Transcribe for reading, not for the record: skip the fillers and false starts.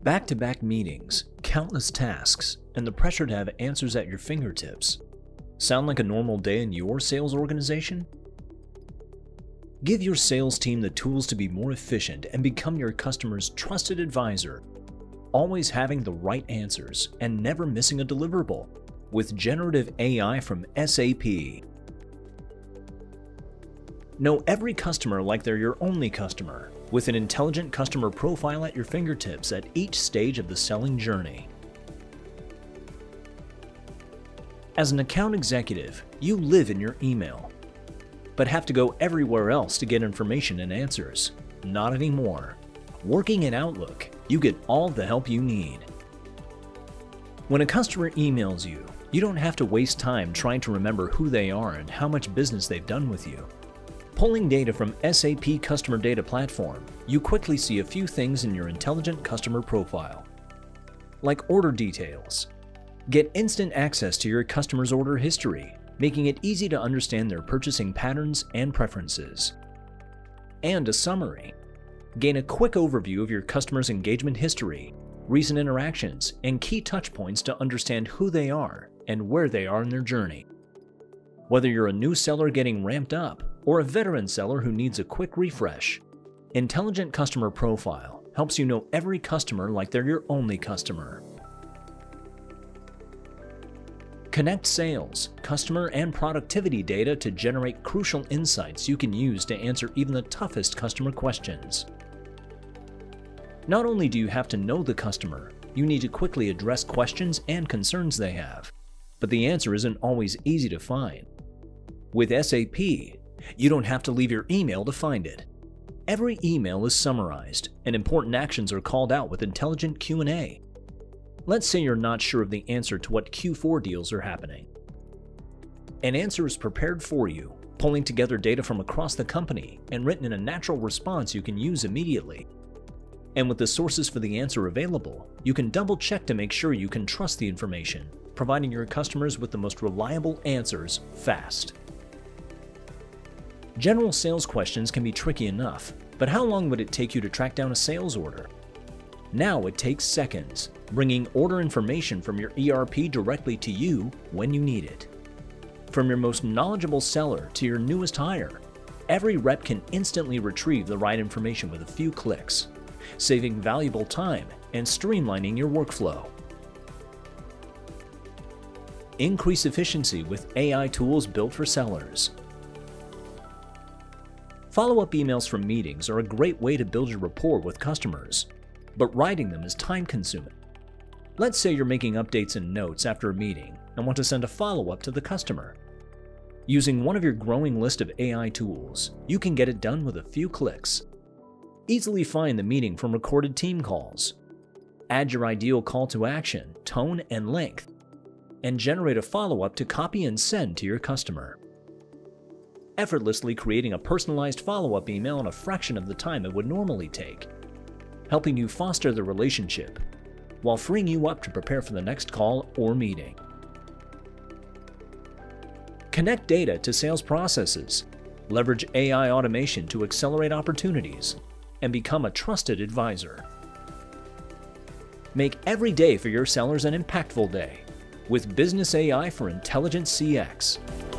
Back-to-back meetings, countless tasks, and the pressure to have answers at your fingertips. Sound like a normal day in your sales organization? Give your sales team the tools to be more efficient and become your customer's trusted advisor, always having the right answers and never missing a deliverable with generative AI from SAP. Know every customer like they're your only customer, with an intelligent customer profile at your fingertips at each stage of the selling journey. As an account executive, you live in your email, but have to go everywhere else to get information and answers. Not anymore. Working in Outlook, you get all the help you need. When a customer emails you, you don't have to waste time trying to remember who they are and how much business they've done with you. Pulling data from SAP Customer Data Platform, you quickly see a few things in your intelligent customer profile, like order details. Get instant access to your customer's order history, making it easy to understand their purchasing patterns and preferences. And a summary. Gain a quick overview of your customer's engagement history, recent interactions, and key touchpoints to understand who they are and where they are in their journey. Whether you're a new seller getting ramped up or a veteran seller who needs a quick refresh, Intelligent Customer Profile helps you know every customer like they're your only customer. Connect sales, customer, and productivity data to generate crucial insights you can use to answer even the toughest customer questions. Not only do you have to know the customer, you need to quickly address questions and concerns they have, but the answer isn't always easy to find. With SAP, you don't have to leave your email to find it. Every email is summarized, and important actions are called out with intelligent Q&A. Let's say you're not sure of the answer to what Q4 deals are happening. An answer is prepared for you, pulling together data from across the company and written in a natural response you can use immediately. And with the sources for the answer available, you can double-check to make sure you can trust the information, providing your customers with the most reliable answers fast. General sales questions can be tricky enough, but how long would it take you to track down a sales order? Now it takes seconds, bringing order information from your ERP directly to you when you need it. From your most knowledgeable seller to your newest hire, every rep can instantly retrieve the right information with a few clicks, saving valuable time and streamlining your workflow. Increase efficiency with AI tools built for sellers. Follow-up emails from meetings are a great way to build your rapport with customers, but writing them is time-consuming. Let's say you're making updates and notes after a meeting and want to send a follow-up to the customer. Using one of your growing list of AI tools, you can get it done with a few clicks. Easily find the meeting from recorded team calls. Add your ideal call to action, tone, and length, and generate a follow-up to copy and send to your customer. Effortlessly creating a personalized follow-up email in a fraction of the time it would normally take, helping you foster the relationship while freeing you up to prepare for the next call or meeting. Connect data to sales processes, leverage AI automation to accelerate opportunities, and become a trusted advisor. Make every day for your sellers an impactful day with Business AI for Intelligent CX.